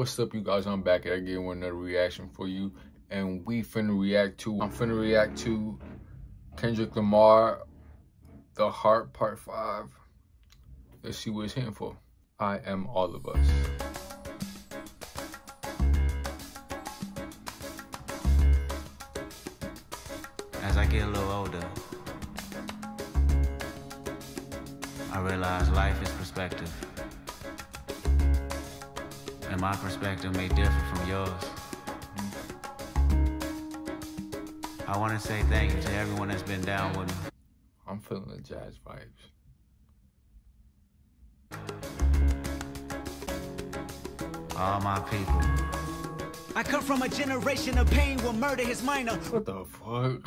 What's up, you guys? I'm back again with another reaction for you, and I'm finna react to Kendrick Lamar, The Heart Part 5. Let's see what it's hitting for. I Am All of Us. As I get a little older, I realize life is perspective. And my perspective may differ from yours. I want to say thank you to everyone that's been down with me. I'm feeling the jazz vibes. All my people. I come from a generation of pain where murder is minor. What the fuck?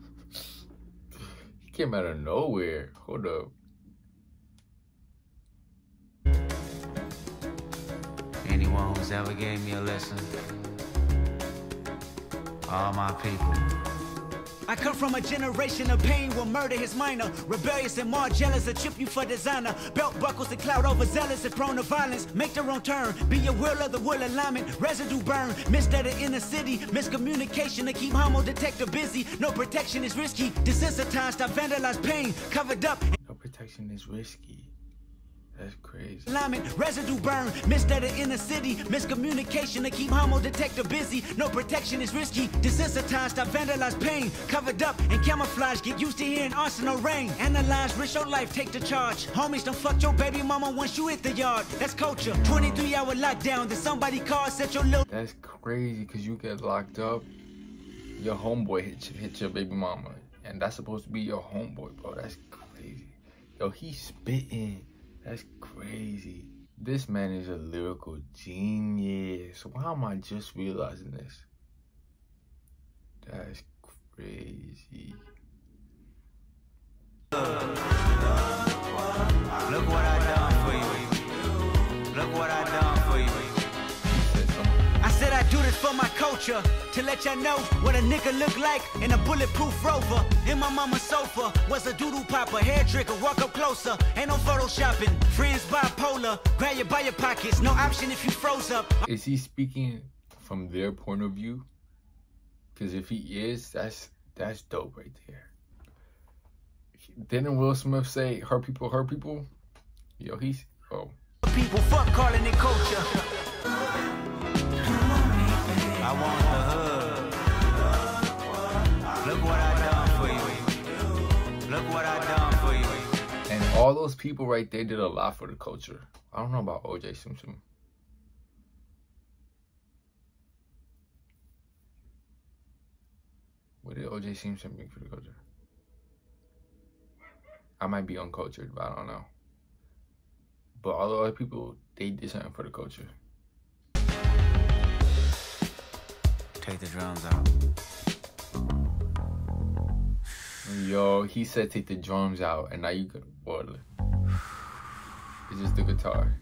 He came out of nowhere. Hold up. Anyone who's ever gave me a lesson. All my people. I come from a generation of pain where murder is minor. Rebellious and more jealous, a chip you for designer. Belt buckles and cloud overzealous and prone to violence. Make their own turn, be aware of the will alignment. Residue burn, misstudied in the city. Miscommunication to keep homo detector busy. No protection is risky. Desensitized, I vandalize pain. Covered up. No protection is risky. That's crazy. Alignment, residue burn, misstudied in the city. Miscommunication to keep homo detector busy. No protection is risky. Desensitized, I vandalize pain. Covered up and camouflage. Get used to hearing arsenal rain. Analyze, risk your life, take the charge. Homies, don't fuck your baby mama once you hit the yard. That's culture. 23-hour lockdown. Then somebody called, set your little. That's crazy, because you get locked up. Your homeboy hit your baby mama. And that's supposed to be your homeboy, bro. That's crazy. Yo, he's spitting. That's crazy. This man is a lyrical genius. Why am I just realizing this? That's crazy. Look what I done for you. Look what I done for you. I said I do this for my culture, to let y'all know what a nigga look like in a bulletproof Rover. In my mama's sofa was a doodle popper, hair trigger, walk up closer. Ain't no photoshopping, friends bipolar, grab you by your pockets, no option if you froze up. Is he speaking from their point of view? Because if he is, that's dope right there. Didn't Will Smith say, hurt people, hurt people? Yo, he's, oh. People fuck calling it culture. I want the hood. Look what I done for you. Look what I done for you. And all those people right there did a lot for the culture. I don't know about O.J. Simpson. What did O.J. Simpson bring for the culture? I might be uncultured, but I don't know. But all the other people, they did something for the culture. Take the drums out. Yo, he said take the drums out, and now you got water. It's just the guitar.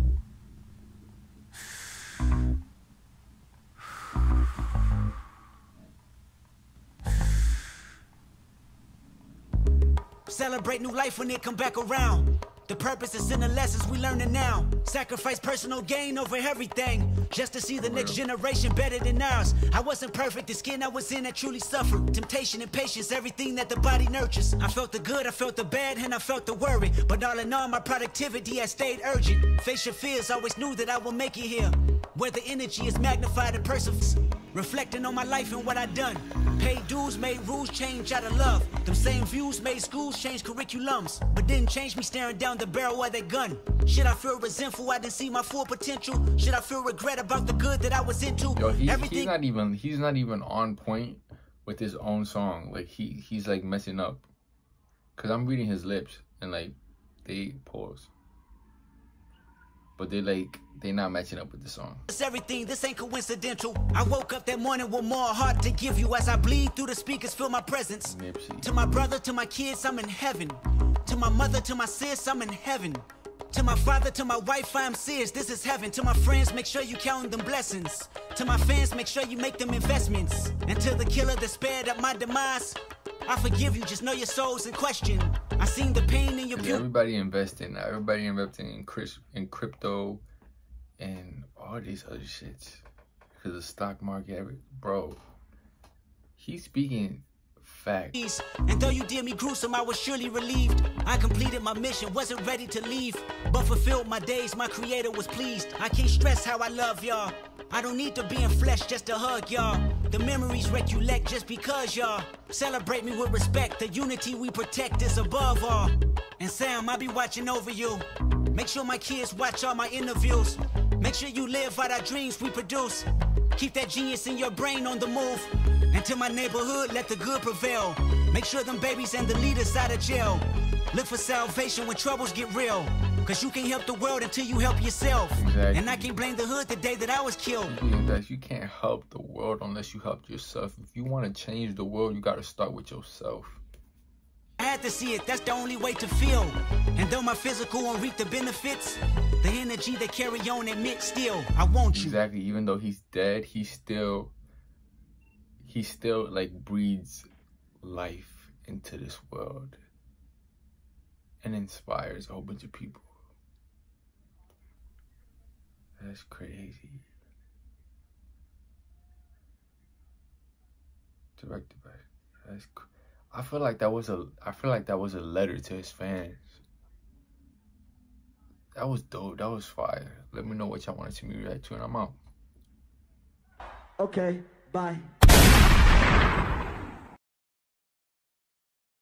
Celebrate new life when it come back around. The purpose is in the lessons we learning now. Sacrifice personal gain over everything, just to see the next generation better than ours. I wasn't perfect, the skin I was in that truly suffered. Temptation and patience, everything that the body nurtures. I felt the good, I felt the bad, and I felt the worry. But all in all, my productivity has stayed urgent. Face your fears, always knew that I would make it here. Where the energy is magnified and perseverance. Reflecting on my life and what I done. Paid dues, made rules change out of love. Them same views made schools change curriculums, but didn't change me staring down the barrel of that gun. Should I feel resentful I didn't see my full potential? Should I feel regret about the good that I was into? Yo, he's not even on point with his own song. Like he's like messing up. Cause I'm reading his lips and like they pause. But they're not matching up with the song. It's everything, this ain't coincidental. I woke up that morning with more heart to give you as I bleed through the speakers, feel my presence. Nipsey. To my brother, to my kids, I'm in heaven. To my mother, to my sis, I'm in heaven. To my father, to my wife, I am serious, this is heaven. To my friends, make sure you count them blessings. To my fans, make sure you make them investments. And to the killer that spared up my demise, I forgive you, just know your soul's in question. I seen the pain in your beauty. Everybody investing now. Everybody investing in crypto and all these other shits. Because the stock market, bro, he's speaking facts. And though you did me gruesome, I was surely relieved. I completed my mission, wasn't ready to leave, but fulfilled my days, my creator was pleased. I can't stress how I love y'all. I don't need to be in flesh just to hug y'all. The memories recollect just because y'all celebrate me with respect. The unity we protect is above all. And Sam, I'll be watching over you. Make sure my kids watch all my interviews. Make sure you live out our dreams we produce. Keep that genius in your brain on the move. And to my neighborhood, let the good prevail. Make sure them babies and the leaders out of jail. Look for salvation when troubles get real. Cause you can't help the world until you help yourself. Exactly. And I can't blame the hood the day that I was killed. You can't help the world unless you help yourself. If you want to change the world, you got to start with yourself. I had to see it, that's the only way to feel. And though my physical won't reap the benefits, the energy they carry on admit still, I want you. Exactly, even though he's dead, he still like breathes life into this world and inspires a whole bunch of people. That's crazy. Directed by, I feel like that was a letter to his fans. That was dope. That was fire. Let me know what y'all want to see me react to, and I'm out. Okay, bye.